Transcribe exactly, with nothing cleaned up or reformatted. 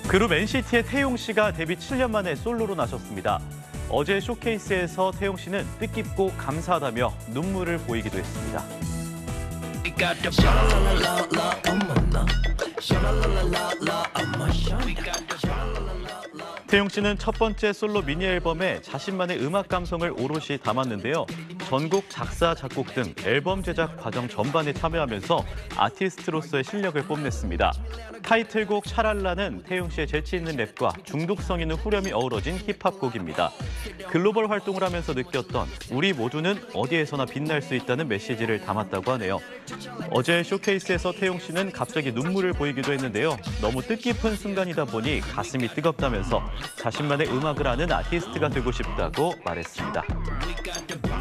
그룹 엔시티의 태용 씨가 데뷔 칠 년 만에 솔로로 나섰습니다. 어제 쇼케이스에서 태용 씨는 뜻깊고 감사하다며 눈물을 보이기도 했습니다. 태용 씨는 첫 번째 솔로 미니 앨범에 자신만의 음악 감성을 오롯이 담았는데요. 전곡 작사, 작곡 등 앨범 제작 과정 전반에 참여하면서 아티스트로서의 실력을 뽐냈습니다. 타이틀곡 샤랄라는 태용 씨의 재치 있는 랩과 중독성 있는 후렴이 어우러진 힙합곡입니다. 글로벌 활동을 하면서 느꼈던 우리 모두는 어디에서나 빛날 수 있다는 메시지를 담았다고 하네요. 어제 쇼케이스에서 태용 씨는 갑자기 눈물을 보이기도 했는데요. 너무 뜻깊은 순간이다 보니 가슴이 뜨겁다면서 자신만의 음악을 하는 아티스트가 되고 싶다고 말했습니다.